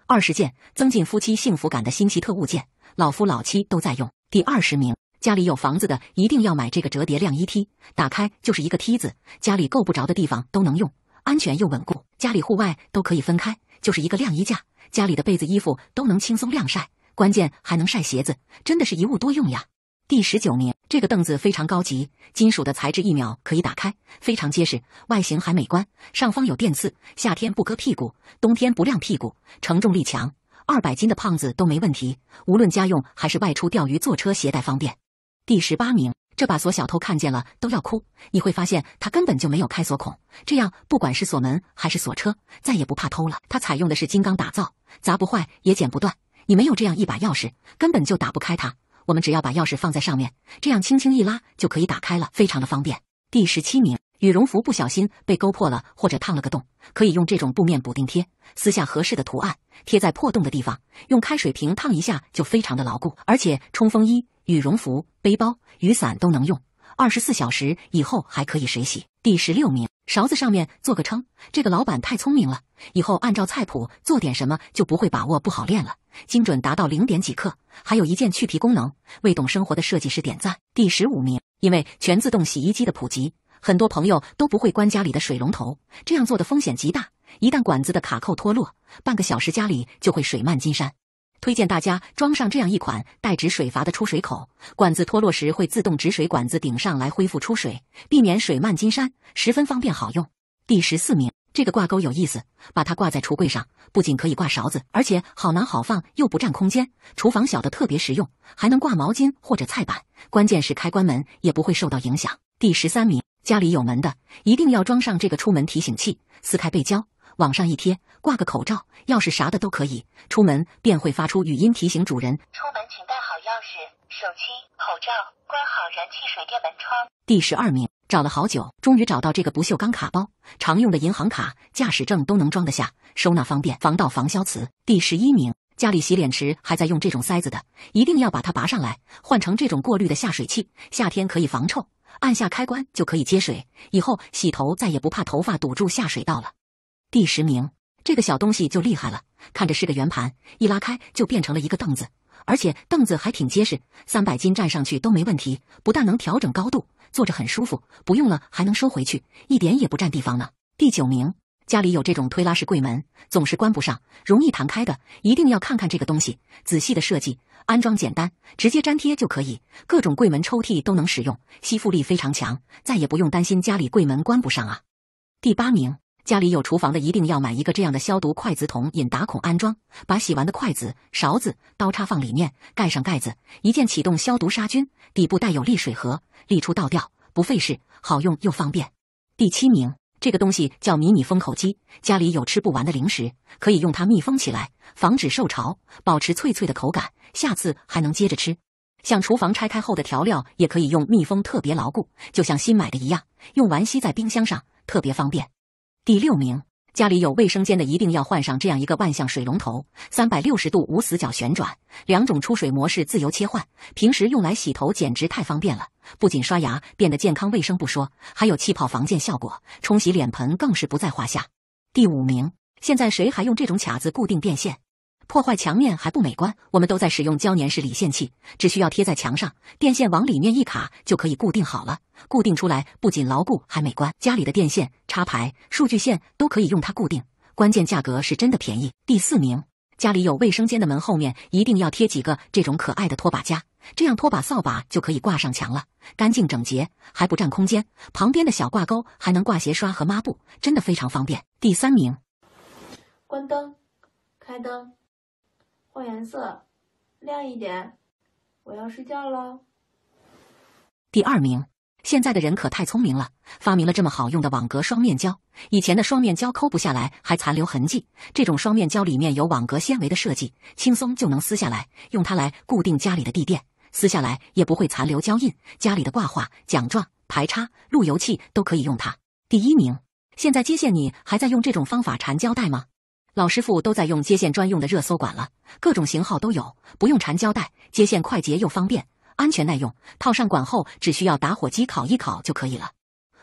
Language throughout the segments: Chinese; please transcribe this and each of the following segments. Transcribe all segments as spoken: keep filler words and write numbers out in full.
二十件增进夫妻幸福感的新奇特物件，老夫老妻都在用。第二十名，家里有房子的一定要买这个折叠晾衣梯，打开就是一个梯子，家里够不着的地方都能用，安全又稳固，家里户外都可以分开，就是一个晾衣架，家里的被子衣服都能轻松晾晒，关键还能晒鞋子，真的是一物多用呀。第十九名，这个凳子非常高级，金属的材质，一秒可以打开，非常结实，外形还美观，上方有电刺，夏天不硌屁股，冬天不晾屁股，承重力强，二百斤的胖子都没问题，无论家用还是外出钓鱼坐车携带方便。第十八名，这把锁小偷看见了都要哭，你会发现它根本就没有开锁孔，这样不管是锁门还是锁车，再也不怕偷了。它采用的是金刚打造，砸不坏也剪不断，你没有这样一把钥匙，根本就打不开它。我们只要把钥匙放在上面，这样轻轻一拉就可以打开了，非常的方便。第十七名，羽绒服不小心被勾破了或者烫了个洞，可以用这种布面补丁贴，撕下合适的图案，贴在破洞的地方，用开水瓶烫一下就非常的牢固，而且冲锋衣、羽绒服、背包、雨伞都能用，二十四小时以后还可以水洗。第十六名，勺子上面做个称，这个老板太聪明了，以后按照菜谱做点什么就不会把握不好练了，精准达到零点几克，还有一键去皮功能，为懂生活的设计师点赞。第十五名，因为全自动洗衣机的普及，很多朋友都不会关家里的水龙头，这样做的风险极大，一旦管子的卡扣脱落，半个小时家里就会水漫金山。推荐大家装上这样一款带止水阀的出水口，管子脱落时会自动止水管子顶上来恢复出水，避免水漫金山，十分方便好用。第十四名，这个挂钩有意思，把它挂在橱柜上，不仅可以挂勺子，而且好拿好放又不占空间，厨房小的特别实用，还能挂毛巾或者菜板，关键是开关门也不会受到影响。第十三名，家里有门的一定要装上这个出门提醒器，撕开背胶往上一贴，挂个口罩、钥匙啥的都可以，出门便会发出语音提醒主人出门请带好钥匙、手机、口罩，关好燃气水电门窗。 第十二名，找了好久，终于找到这个不锈钢卡包，常用的银行卡、驾驶证都能装得下，收纳方便，防盗防消磁。第十一名，家里洗脸池还在用这种塞子的，一定要把它拔上来，换成这种过滤的下水器，夏天可以防臭，按下开关就可以接水，以后洗头再也不怕头发堵住下水道了。第十名，这个小东西就厉害了，看着是个圆盘，一拉开就变成了一个凳子，而且凳子还挺结实，三百斤站上去都没问题，不但能调整高度，坐着很舒服，不用了还能收回去，一点也不占地方呢。第九名，家里有这种推拉式柜门，总是关不上，容易弹开的，一定要看看这个东西，仔细的设计，安装简单，直接粘贴就可以，各种柜门抽屉都能使用，吸附力非常强，再也不用担心家里柜门关不上啊。第八名，家里有厨房的一定要买一个这样的消毒筷子筒，引打孔安装，把洗完的筷子、勺子、刀叉放里面，盖上盖子，一键启动消毒杀菌，底部带有沥水盒，沥出倒掉，不费事，好用又方便。第七名，这个东西叫迷你封口机，家里有吃不完的零食，可以用它密封起来，防止受潮，保持脆脆的口感，下次还能接着吃。像厨房拆开后的调料也可以用密封，特别牢固，就像新买的一样，用完吸在冰箱上，特别方便。第六名，家里有卫生间的一定要换上这样一个万向水龙头，三百六十度无死角旋转，两种出水模式自由切换，平时用来洗头简直太方便了，不仅刷牙变得健康卫生不说，还有气泡防溅效果，冲洗脸盆更是不在话下。第五名，现在谁还用这种卡子固定电线？破坏墙面还不美观，我们都在使用胶粘式理线器，只需要贴在墙上，电线往里面一卡就可以固定好了，固定出来不仅牢固还美观，家里的电线、插排、数据线都可以用它固定，关键价格是真的便宜。第四名，家里有卫生间的门后面一定要贴几个这种可爱的拖把夹，这样拖把扫把就可以挂上墙了，干净整洁还不占空间，旁边的小挂钩还能挂鞋刷和抹布，真的非常方便。第三名， 关灯，开灯，换颜色，亮一点，我要睡觉喽。 第二名，现在的人可太聪明了，发明了这么好用的网格双面胶，以前的双面胶抠不下来还残留痕迹，这种双面胶里面有网格纤维的设计，轻松就能撕下来，用它来固定家里的地垫，撕下来也不会残留胶印，家里的挂画、奖状、排插、路由器都可以用它。第一名，现在接线你还在用这种方法缠胶带吗？老师傅都在用接线专用的热缩管了，各种型号都有，不用缠胶带，接线快捷又方便，安全耐用，套上管后只需要打火机烤一烤就可以了。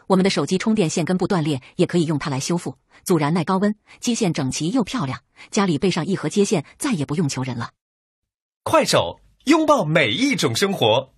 我们的手机充电线根部断裂，也可以用它来修复，阻燃耐高温，接线整齐又漂亮。家里备上一盒接线，再也不用求人了。 快手，拥抱每一种生活。